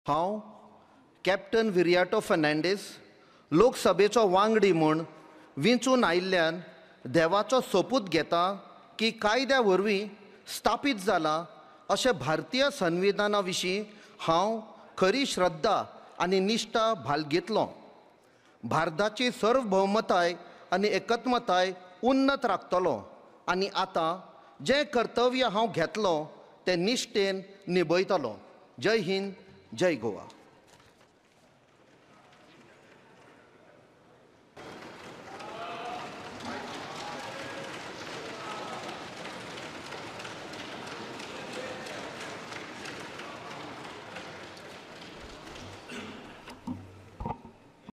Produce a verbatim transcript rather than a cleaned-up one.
हांव कॅप्टन विरियाटो फर्नांडीस लोकसभेचो वांगडी म्हूण वेंचून आयिल्ल्यान देवाचो सोपूत घेता की कायद्या वरवीं स्थापीत जाला अशें भारतीय संविधाना विशीं हांव खरी श्रद्धा आनी निश्ठा बाळगितलों। भारताची सार्वभौमताय आनी एकत्मताय उन्नत राखतलों आनी आतां जें कर्तव्य हांव घेतलों तें निश्ठेन निभयतलों। जय हिंद, जय गोवा।